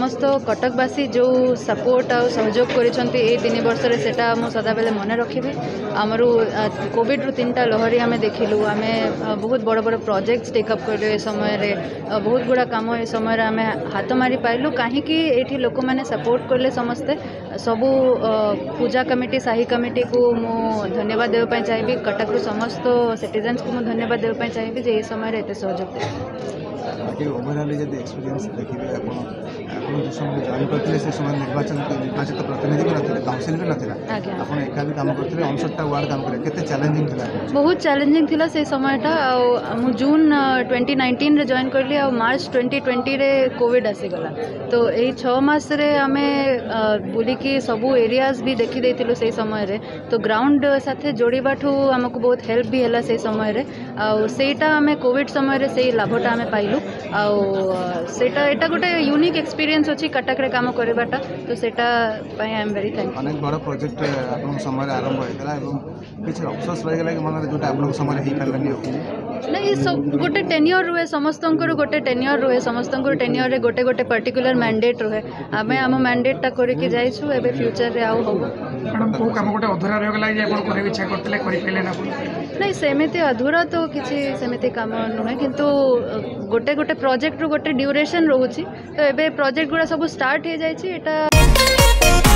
समस्त कटकवासी जो सपोर्ट आ सहयोग करिसंती ए 3 वर्ष रे सेटा मु सदा बेले मन रखी आमर कोविड रु 3टा लहरी आम देखिलु आम बहुत बड़ बड़ प्रोजेक्ट्स टेकअप करूँ ए समय रे बहुत गुड़ा काम ए समय आम हाथ मारी पाइलु कहीं एठी लोक मैंने सपोर्ट करले समस्ते सबू पूजा कमिटी साही कमिटी को मु धन्यवाद देवाई चाहिए कटक रु समस्त सिटीजन्स को मुझे धन्यवाद देवाई चाहिए जे ए समय एत सहयोग बाकी ओवरऑल जब एक्सपीरियंस देखिए जो समय जॉइन करते से समय निर्वाचित प्रतिनिधि भी ना काउंसिल भी ना आप एका भी काम करते 59टा वार्ड काम करे केते चैलेंजिंग थिला बहुत चैलेंजिंग थिला से समयटा मु जून 2019 रे जॉइन करली आ मार्च 2020 रे कोविड आसीगला तो यही 6 मास रे आमे बुली की सबू एरियाज भी देखी देथिलु से समय रे तो ग्राउंड साथे जोड़ीबाठू हमको बहुत हेल्प भी हैला से समय रे आ सेटा आमे कोविड समय रे से लाभटा आमे पाइलु आ सेटा एटा गोटे यूनिक एक्सपीरियंस अछि कटक रे काम करबाटा तो सेटा पई आई एम वेरी थैंकफुल अनेक बड़ प्रोजेक्ट आपन समय आरंभ होइतला एवं किछ अफसोस रह गेला कि मन जोटा आपन समय हि करलनी नहीं सब गोटे टेन्योर रुहे समस्त गोटे टेन्योर रुहे समस्त टेन्योर रे गोटे गोटे पर्टिकुलर मैंडेट रुहे आम आम मैंडेटा करके जाइछु एबे फ्यूचर रे आउ हो मैडम को काम गोटे अधूरा रह गेला जे आपन करे इच्छा करतले करि पेले ना नहीं सेमिति अधूरा तो किसी सेमिति काम नुहे किंतु गोटे गोटे प्रोजेक्ट रु गोटे ड्यूरेशन रोची तो एबे प्रोजेक्ट गुड़ा सब स्टार्ट हो जाइछि एटा